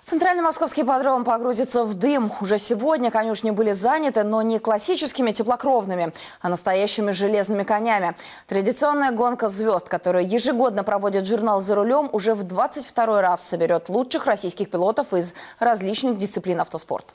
Центральный московский ипподром погрузится в дым. Уже сегодня конюшни были заняты, но не классическими теплокровными, а настоящими железными конями. Традиционная гонка звезд, которую ежегодно проводит журнал «За рулем», уже в 22-й раз соберет лучших российских пилотов из различных дисциплин автоспорта.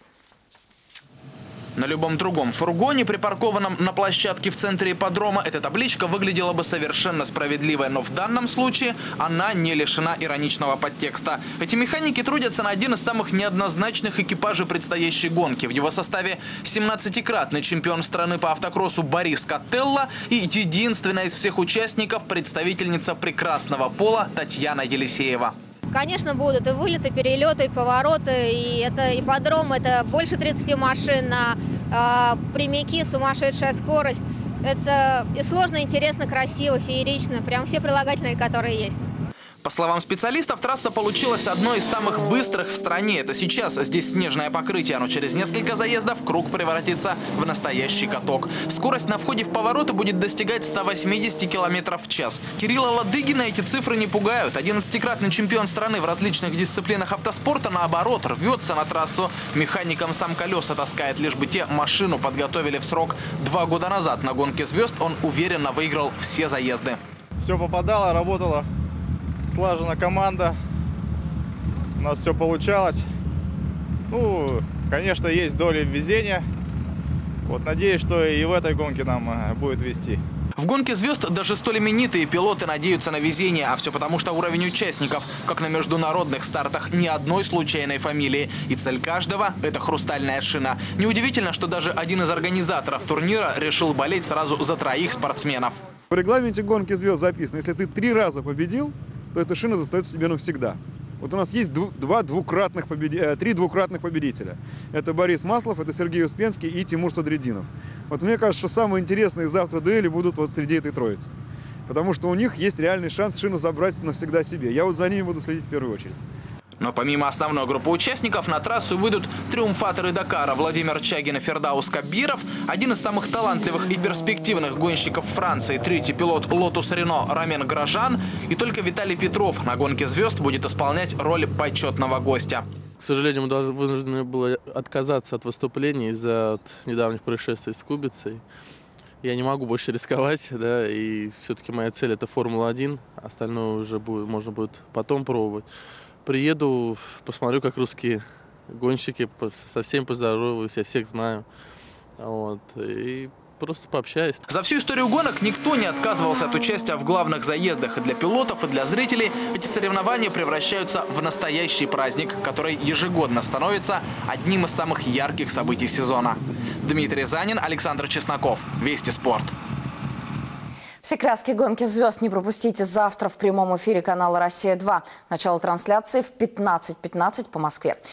На любом другом фургоне, припаркованном на площадке в центре ипподрома, эта табличка выглядела бы совершенно справедливой. Но в данном случае она не лишена ироничного подтекста. Эти механики трудятся на один из самых неоднозначных экипажей предстоящей гонки. В его составе 17-кратный чемпион страны по автокроссу Борис Котелло и единственная из всех участников представительница прекрасного пола Татьяна Елисеева. Конечно, будут и вылеты, и перелеты, и повороты. И это ипподром, это больше 30 машин на прямики, сумасшедшая скорость. Это и сложно, интересно, красиво, феерично. Прям все прилагательные, которые есть. По словам специалистов, трасса получилась одной из самых быстрых в стране. Это сейчас здесь снежное покрытие, но через несколько заездов круг превратится в настоящий каток. Скорость на входе в повороты будет достигать 180 км в час. Кирилла Ладыгина эти цифры не пугают. 11-кратный чемпион страны в различных дисциплинах автоспорта, наоборот, рвется на трассу. Механикам сам колеса таскает, лишь бы те машину подготовили в срок. 2 года назад на гонке звезд он уверенно выиграл все заезды. Все попадало, работало. Слажена команда, у нас все получалось. Ну, конечно, есть доля везения. Вот, надеюсь, что и в этой гонке нам будет вести. В гонке звезд даже столь именитые пилоты надеются на везение. А все потому, что уровень участников, как на международных стартах, ни одной случайной фамилии. И цель каждого – это хрустальная шина. Неудивительно, что даже один из организаторов турнира решил болеть сразу за 3 спортсменов. В регламенте гонки звезд записано, если ты 3 раза победил, то эта шина достается тебе навсегда. Вот у нас есть 3 двукратных победителя. Это Борис Маслов, это Сергей Успенский и Тимур Садриддинов. Вот мне кажется, что самые интересные завтра дуэли будут вот среди этой троицы. Потому что у них есть реальный шанс шину забрать навсегда себе. Я вот за ними буду следить в первую очередь. Но помимо основной группы участников на трассу выйдут триумфаторы Дакара Владимир Чагин и Фердаус Кабиров, один из самых талантливых и перспективных гонщиков Франции, 3-й пилот Лотус Рено Ромен Грожан, и только Виталий Петров на гонке звезд будет исполнять роль почетного гостя. К сожалению, мы вынуждены были отказаться от выступлений из-за недавних происшествий с Кубицей. Я не могу больше рисковать, да, и все-таки моя цель – это Формула-1, остальное уже можно будет потом пробовать. Приеду, посмотрю, как русские гонщики, со всеми поздороваюсь, я всех знаю, вот, и просто пообщаюсь. За всю историю гонок никто не отказывался от участия в главных заездах. И для пилотов, и для зрителей эти соревнования превращаются в настоящий праздник, который ежегодно становится одним из самых ярких событий сезона. Дмитрий Занин, Александр Чесноков. Вести спорт. Все краски гонки звезд не пропустите завтра в прямом эфире канала «Россия-2». Начало трансляции в 15:15 по Москве.